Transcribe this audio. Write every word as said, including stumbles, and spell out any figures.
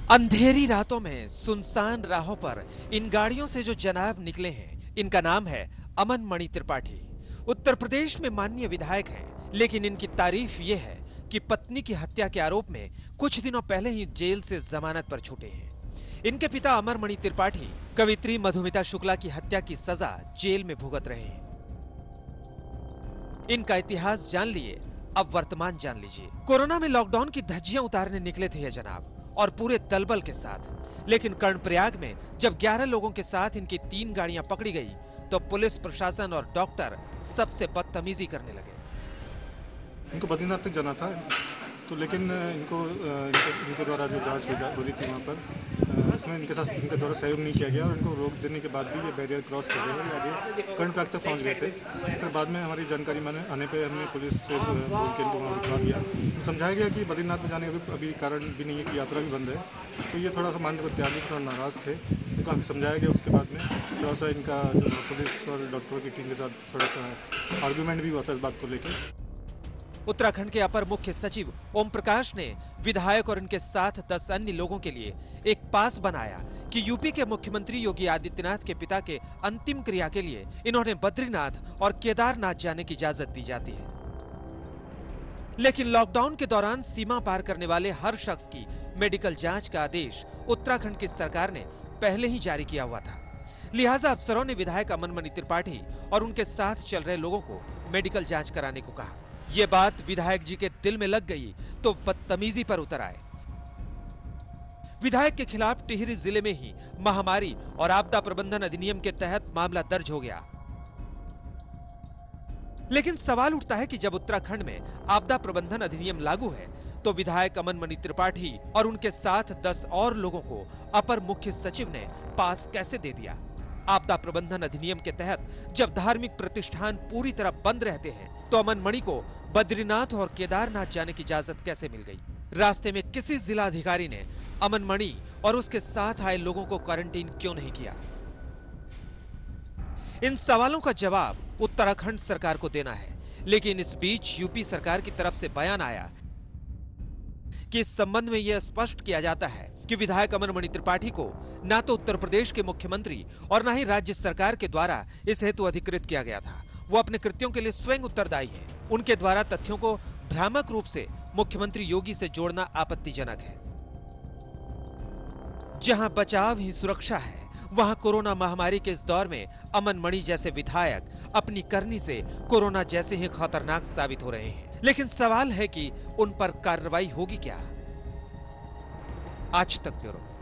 अंधेरी रातों में सुनसान राहों पर इन गाड़ियों से जो जनाब निकले हैं, इनका नाम है अमन मणि त्रिपाठी। उत्तर प्रदेश में माननीय विधायक हैं, लेकिन इनकी तारीफ ये है कि पत्नी की हत्या के आरोप में कुछ दिनों पहले ही जेल से जमानत पर छूटे हैं। इनके पिता अमर मणि त्रिपाठी कवित्री मधुमिता शुक्ला की हत्या की सजा जेल में भुगत रहे हैं। इनका इतिहास जान लिए, अब वर्तमान जान लीजिए। कोरोना में लॉकडाउन की धज्जियां उतारने निकले थे ये जनाब, और पूरे दलबल के साथ। लेकिन कर्णप्रयाग में जब ग्यारह लोगों के साथ इनकी तीन गाड़ियां पकड़ी गई, तो पुलिस प्रशासन और डॉक्टर सबसे बदतमीजी करने लगे। इनको बद्रीनाथ तक जाना था, तो लेकिन इनको इनके, इनके द्वारा जो जांच हो रही थी वहाँ पर, उसमें इनके साथ इनके द्वारा सहयोग नहीं किया गया और इनको रोक देने के बाद भी ये बैरियर क्रॉस कर रहे हैं, आगे कर्णप्रयाग तक पहुँच गए थे। फिर बाद में हमारी जानकारी में आने पर हमने पुलिस से बोल के इनको वहाँ रुकवा दिया। तो समझाया गया कि बद्रीनाथ में जाने का अभी कारण भी नहीं है कि यात्रा भी बंद है। तो ये थोड़ा सा मानने को तैयार नहीं, थोड़ा नाराज़ थे। इनको काफ़ी समझाया गया। उसके बाद में थोड़ा सा इनका जो पुलिस और डॉक्टरों की टीम के साथ थोड़ा सा आर्गूमेंट भी हुआ था इस बात को लेकर। उत्तराखंड के अपर मुख्य सचिव ओम प्रकाश ने विधायक और इनके साथ दस अन्य लोगों के लिए एक पास बनाया कि यूपी के मुख्यमंत्री योगी आदित्यनाथ के पिता के अंतिम क्रिया के लिए इन्होंने बद्रीनाथ और केदारनाथ जाने की इजाजत दी जाती है। लेकिन लॉकडाउन के दौरान सीमा पार करने वाले हर शख्स की मेडिकल जांच का आदेश उत्तराखंड की सरकार ने पहले ही जारी किया हुआ था। लिहाजा अफसरों ने विधायक अमन मणि त्रिपाठी और उनके साथ चल रहे लोगों को मेडिकल जांच कराने को कहा। ये बात विधायक जी के दिल में लग गई तो बदतमीजी पर उतर आए। विधायक के खिलाफ टिहरी जिले में ही महामारी और आपदा प्रबंधन अधिनियम के तहत मामला दर्ज हो गया। लेकिन सवाल उठता है कि जब उत्तराखंड में आपदा प्रबंधन अधिनियम लागू है, तो विधायक अमन मणि त्रिपाठी और उनके साथ दस और लोगों को अपर मुख्य सचिव ने पास कैसे दे दिया? आपदा प्रबंधन अधिनियम के तहत जब धार्मिक प्रतिष्ठान पूरी तरह बंद रहते हैं, तो अमन मणि को बद्रीनाथ और केदारनाथ जाने की इजाजत कैसे मिल गई? रास्ते में किसी जिला अधिकारी ने अमन मणि और उसके साथ आए लोगों को क्वारंटीन क्यों नहीं किया? इन सवालों का जवाब उत्तराखंड सरकार को देना है। लेकिन इस बीच यूपी सरकार की तरफ से बयान आया कि इस संबंध में यह स्पष्ट किया जाता है कि विधायक अमन मणि त्रिपाठी को न तो उत्तर प्रदेश के मुख्यमंत्री और न ही राज्य सरकार के द्वारा इस हेतु अधिकृत किया गया था। वो अपने कृत्यों के लिए स्वयं उत्तरदायी हैं। उनके द्वारा तथ्यों को भ्रामक रूप से मुख्यमंत्री योगी से जोड़ना आपत्तिजनक है। जहां बचाव ही सुरक्षा है, वहां कोरोना महामारी के इस दौर में अमन मणि जैसे विधायक अपनी करनी से कोरोना जैसे ही खतरनाक साबित हो रहे हैं। लेकिन सवाल है कि उन पर कार्रवाई होगी क्या? आज तक ब्यूरो।